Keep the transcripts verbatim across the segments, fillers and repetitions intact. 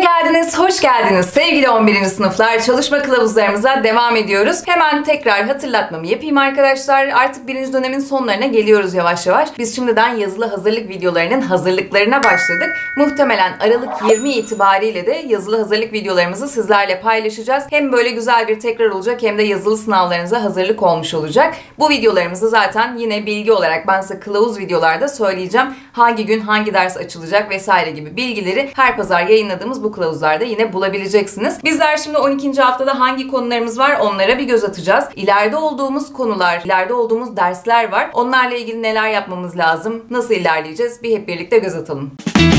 geldiniz, hoş geldiniz sevgili on birinci sınıflar. Çalışma kılavuzlarımıza devam ediyoruz. Hemen tekrar hatırlatmamı yapayım arkadaşlar. Artık birinci dönemin sonlarına geliyoruz yavaş yavaş. Biz şimdiden yazılı hazırlık videolarının hazırlıklarına başladık. Muhtemelen Aralık yirmi itibariyle de yazılı hazırlık videolarımızı sizlerle paylaşacağız. Hem böyle güzel bir tekrar olacak hem de yazılı sınavlarınıza hazırlık olmuş olacak. Bu videolarımızı zaten yine bilgi olarak ben size kılavuz videolarda söyleyeceğim. Hangi gün hangi ders açılacak vesaire gibi bilgileri her pazar yayınladığımız bu kılavuzlarda yine bulabileceksiniz. Bizler şimdi on ikinci haftada hangi konularımız var onlara bir göz atacağız. İleride olduğumuz konular, ileride olduğumuz dersler var. Onlarla ilgili neler yapmamız lazım, nasıl ilerleyeceğiz bir hep birlikte göz atalım.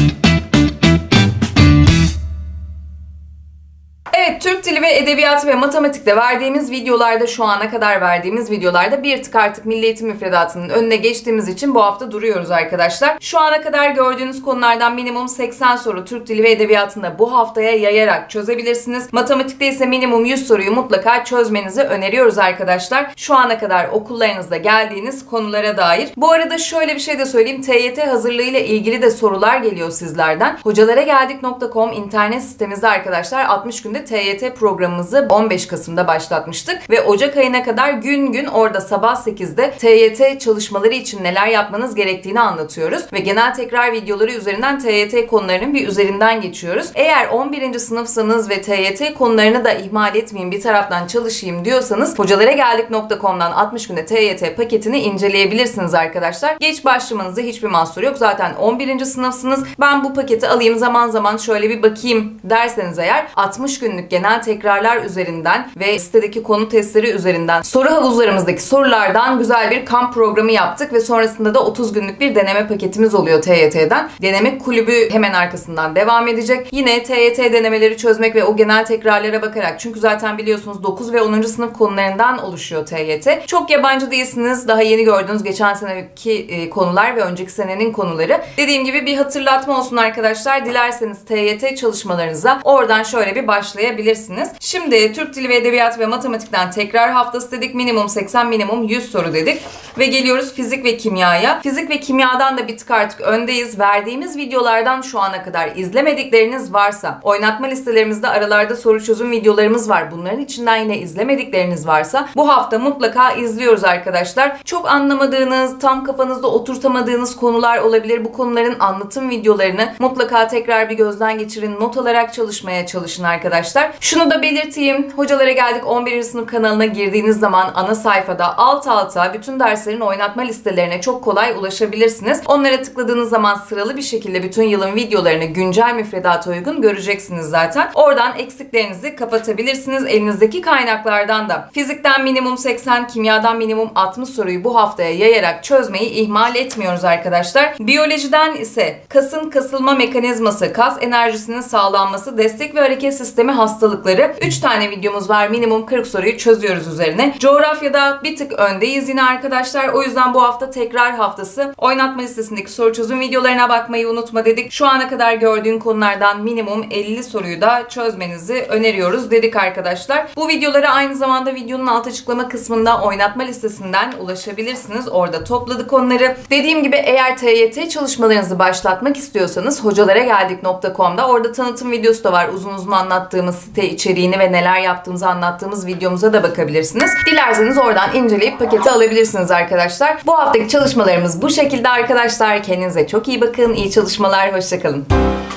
Evet, Türk Dili ve Edebiyatı ve Matematik'te verdiğimiz videolarda, şu ana kadar verdiğimiz videolarda bir tık artık Milli Eğitim Müfredatı'nın önüne geçtiğimiz için bu hafta duruyoruz arkadaşlar. Şu ana kadar gördüğünüz konulardan minimum seksen soru Türk Dili ve Edebiyatı'nda bu haftaya yayarak çözebilirsiniz. Matematikte ise minimum yüz soruyu mutlaka çözmenizi öneriyoruz arkadaşlar. Şu ana kadar okullarınızda geldiğiniz konulara dair. Bu arada şöyle bir şey de söyleyeyim. T Y T hazırlığı ile ilgili de sorular geliyor sizlerden. hocalaragageldik nokta com internet sitemizde arkadaşlar altmış günde T Y T programımızı on beş Kasım'da başlatmıştık ve Ocak ayına kadar gün gün orada sabah sekizde T Y T çalışmaları için neler yapmanız gerektiğini anlatıyoruz ve genel tekrar videoları üzerinden T Y T konularının bir üzerinden geçiyoruz. Eğer on birinci sınıfsanız ve T Y T konularını da ihmal etmeyeyim, bir taraftan çalışayım diyorsanız hocalaragageldik nokta com'dan altmış günde T Y T paketini inceleyebilirsiniz arkadaşlar. Geç başlamanızda hiçbir mahsur yok. Zaten on birinci sınıfsınız. Ben bu paketi alayım zaman zaman şöyle bir bakayım derseniz eğer altmış günlük genel tekrarlar üzerinden ve sitedeki konu testleri üzerinden soru havuzlarımızdaki sorulardan güzel bir kamp programı yaptık ve sonrasında da otuz günlük bir deneme paketimiz oluyor T Y T'den. Deneme kulübü hemen arkasından devam edecek. Yine T Y T denemeleri çözmek ve o genel tekrarlara bakarak, çünkü zaten biliyorsunuz dokuz ve onuncu sınıf konularından oluşuyor T Y T. Çok yabancı değilsiniz. Daha yeni gördüğünüz geçen seneki konular ve önceki senenin konuları. Dediğim gibi bir hatırlatma olsun arkadaşlar. Dilerseniz T Y T çalışmalarınıza oradan şöyle bir başlayabilirsiniz. Şimdi Türk Dili ve Edebiyatı ve Matematik'ten tekrar haftası dedik. Minimum seksen, minimum yüz soru dedik. Ve geliyoruz fizik ve kimyaya. Fizik ve kimyadan da bir tık artık öndeyiz. Verdiğimiz videolardan şu ana kadar izlemedikleriniz varsa, oynatma listelerimizde aralarda soru çözüm videolarımız var. Bunların içinden yine izlemedikleriniz varsa bu hafta mutlaka izliyoruz arkadaşlar. Çok anlamadığınız, tam kafanızda oturtamadığınız konular olabilir. Bu konuların anlatım videolarını mutlaka tekrar bir gözden geçirin. Not alarak çalışmaya çalışın arkadaşlar. Şunu da belirteyim. Hocalara Geldik on birinci sınıf kanalına girdiğiniz zaman ana sayfada alt alta bütün derslerin oynatma listelerine çok kolay ulaşabilirsiniz. Onlara tıkladığınız zaman sıralı bir şekilde bütün yılın videolarını güncel müfredata uygun göreceksiniz zaten. Oradan eksiklerinizi kapatabilirsiniz. Elinizdeki kaynaklardan da fizikten minimum seksen, kimyadan minimum altmış soruyu bu haftaya yayarak çözmeyi ihmal etmiyoruz arkadaşlar. Biyolojiden ise kasın kasılma mekanizması, kas enerjisinin sağlanması, destek ve hareket sistemi hastalıkları. üç tane videomuz var. Minimum kırk soruyu çözüyoruz üzerine. Coğrafyada bir tık öndeyiz yine arkadaşlar. O yüzden bu hafta tekrar haftası. Oynatma listesindeki soru çözüm videolarına bakmayı unutma dedik. Şu ana kadar gördüğün konulardan minimum elli soruyu da çözmenizi öneriyoruz dedik arkadaşlar. Bu videolara aynı zamanda videonun alt açıklama kısmında oynatma listesinden ulaşabilirsiniz. Orada topladık onları. Dediğim gibi eğer T Y T çalışmalarınızı başlatmak istiyorsanız hocalaragageldik nokta com'da orada tanıtım videosu da var. Uzun uzun anlattığımız site içeriğini ve neler yaptığımızı anlattığımız videomuza da bakabilirsiniz. Dilerseniz oradan inceleyip paketi alabilirsiniz arkadaşlar. Bu haftaki çalışmalarımız bu şekilde arkadaşlar. Kendinize çok iyi bakın. İyi çalışmalar. Hoşça kalın.